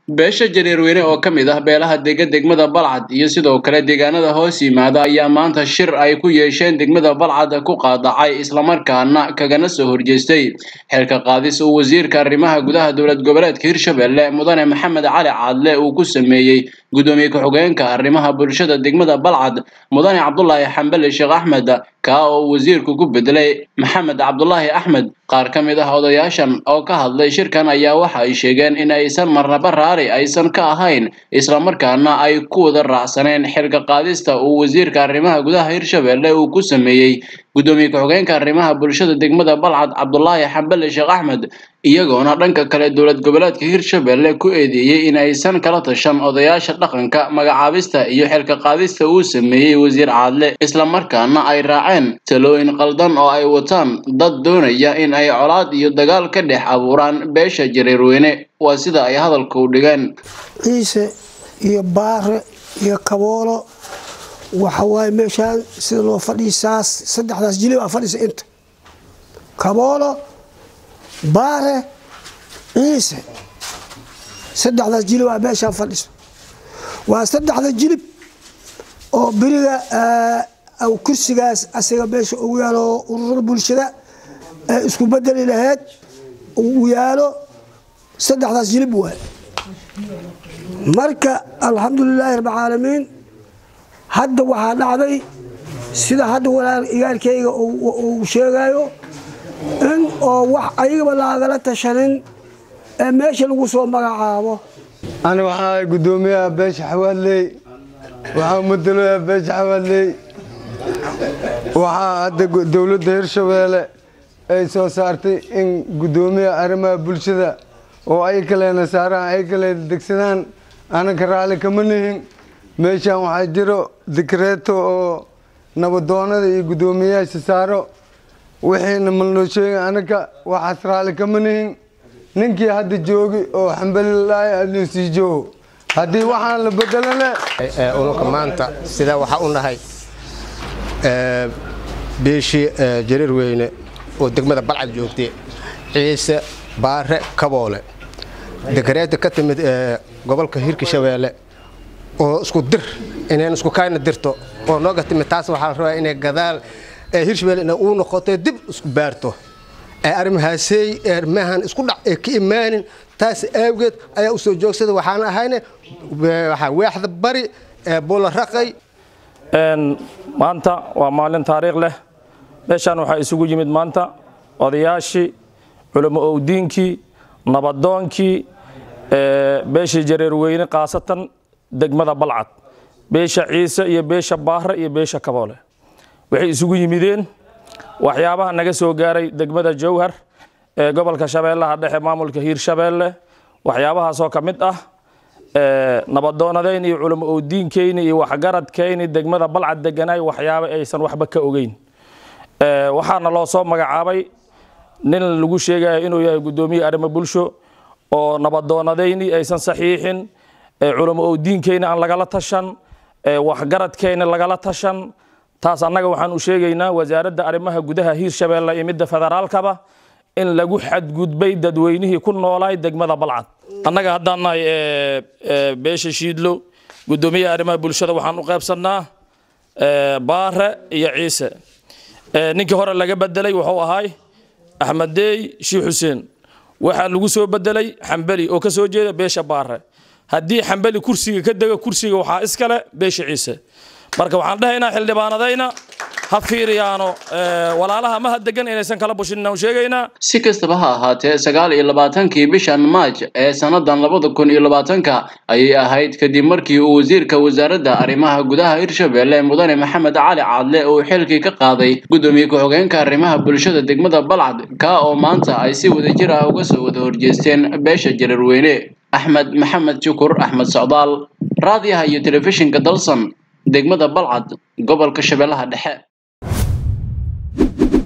beesha jareerweyne oo ka mid ah beelaha degmada Balcad iyo sidoo kale deegaanada hoos yimaada ayaa maanta shir ay ku yeesheen degmada Balcad ku qaadacay isla markaana kagana soo horjeestay xilka qaadis uu wasiirka arrimaha gudaha dowlad goboleedka Hirshabelle Mudane Maxamed Cali Caadle uu ku sameeyay gudoomiye ku-xigeenka arrimaha bulshada degmada Balcad Mudane Cabdullaahi Xambale Sheekh Axmed ka oo wasiirku ku bedelay Maxamed Cabdullaahi Axmed qaar ka mid ah odayaashan oo ka hadlay shirkan ayaa waxa ay sheegeen in aysan marnaba aysan ka ahayn isla markaana ay ku wada raacsaneen xilka qaadista uu wasiirka arrimaha gudaha Hirshabelle uu ku sameeyay gudoomiye ku-xigeenka arrimaha bulshada degmada Balcad Cabdullaahi Xambale Sheekh Axmed iyagoona dhanka kale dowlad goboleedka Hirshabelle ku eedeeyay in aysan kala tashan odayaasha dhaqanka magacaabista iyo xilka qaadista uu sameeyay wasiir Caadle isla markaana ay raaceen talooyin qaldan oo ay wataan dad doonaya in ay colaad iyo dagaal ka dhex abuuraan beesha jareerweyne waa sida ay hadalka u dhigeen ciise iyo baare iyo kaboolo waxa way meeshaan sida loo fadhiisaas saddexdaas jilib ah fadhiisa inta kaboolo baare ciise saddexdaas jilib ah meeshaan fadhiisa waa saddexda jilib oo biriga أو كرسيgaas asaga beesha ugu yaalo urur bulshada isku bedeli lahayd ugu yaalo saddexdaas jilib way marka alxamdulillaah rabbil caalamiin hadda waxa dhacday sida hadda walaal igaalkayga uu sheegayo in oo wax ayaga laagala tashanin meesha lagu soo magacaabo ana waxa gudoomiyaha beesha xawaaley waxa mudanayaa beesha xawaaley waxaa hadda dowladda Hirshabelle ay soo saartay in gudoomiyaha arrimaha bulshada oo ay kale nasaaraan ay kale degsadaan anaka raali kama nihin meeshaan waxaa jiro dikreeto oo nabadoonada iyo gudoomiyaasha saaro wixiina malnoo sheegay anaka waxaas raali kama nihin ninkii hadda joogi oo xambalilaahi aduu sii joogo haddii waxaan la bedelana unka maanta sida waxa u nahay beeshi jareerweyne oo degmada Balcad joogtay ciise baare kaboole degreeta ka timid gobolka Hirshabelle oo isku dir inaan isku kaayna dirto oo nooga timid taas waxa la rabaa inay gadaal Hirshabelle inay uu noqoto dib isku baarto arrimahaasay maahan isku dhac ka imaanin taas awgeed ayaa u soo joogsaday waxaan ahayna waxa waaxda bari bool raqay maanta waa maalin taariikh leh meeshan waxa isugu yimid maanta odayaashii culimo oo diinkii nabadoonkii beesha jareerweyne qaasatan degmada Balcad beesha ciise iyo beesha baare iyo beesha kaboole waxay isugu yimideen waxyaabaha naga soo gaaray degmada Jowhar ee gobolka Shabeellaha Dhexe maamulka Hirshabelle waxyaabahaas oo kamid ah nabadoonadeen iyo culimo oo diinkeena iyo waxgaradkeena degmada Balcad deganay waxyaabo aysan waxba ka ogeyn waxaana loo soo magacaabay nin lagu sheegay inuu yahay gudoomiye arrimo bulsho oo nabadoonadeen aysan saxiixin culimo oo diinkeena aan lagala tashan waxgaradkeena lagala tashan taas annaga waxaan u sheegaynaa wasaaradda arrimaha gudaha Hirshabelle iyo midda federaalkaba in lagu xadgudbay dadweynihii ku noolay degmada Balcad annaga haddaanay beesha shiidlo gudoomiye arrimaha bulshada waxaan u qaybsanaa baare iyo ciise ninkii hore laga bedelay wuxuu ahay Axmedeey Sheekh Xuseen waxa lagu soo bedelay Xambali oo ka soo jeeda beesha baare haddii Xambali kursiga ka daga kursiga waxa iskale beesha ciise marka waxaan dhahaynaa xildhibaanadayna ha fiiriyaano walaalaha ma hadegan inaysan kala bushin oo sheegayna si kastaba ha ahaatee 29 bishan Maaj ee sanadan 2020 ayay ahayd kadib markii uu wasiirka wasaaradda arrimaha gudaha Hirshabelle Mudane Maxamed Cali Caadle uu xilkii ka qaaday gudoomiye ku-xigeenka arrimaha bulshada degmada Balcad ka oo maanta ay si wadajir ah uga soo wada horjeesteen beesha jareerweyne Axmed Maxamed Shukur Axmed Socdaal raadiyaha iyo telefishinka Dalsan degmada Balcad gobolka Shabeellaha Dhexe